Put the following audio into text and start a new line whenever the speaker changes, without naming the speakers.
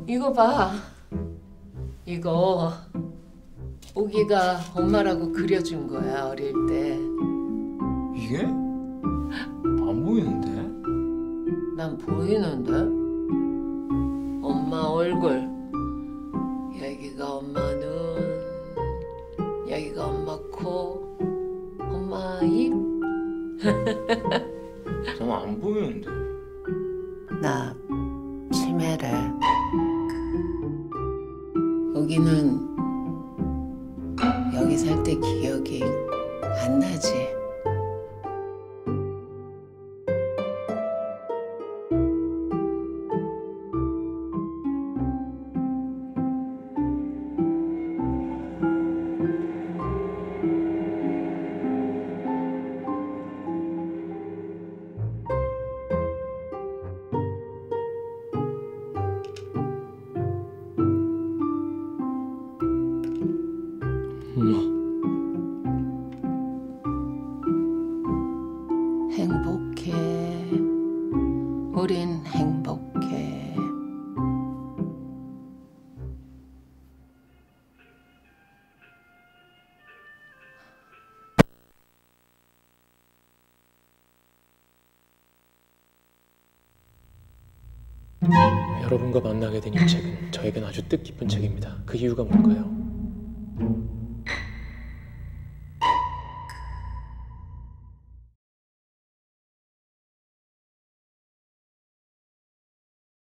이거 봐. 이거 오기가 엄마라고 그려준 거야, 어릴 때.
이게? 안 보이는데?
난 보이는데? 엄마 얼굴. 여기가 엄마 눈, 여기가 엄마 코, 엄마 입.
잠깐 안 보이는데.
나 치매래. 오기는 여기 살 때 기억이 안 나지.
엄마.
행복해. 우린 행복해.
여러분과 만나게 된 이 책은 저에겐 아주 뜻깊은 책입니다. 그 이유가 뭘까요?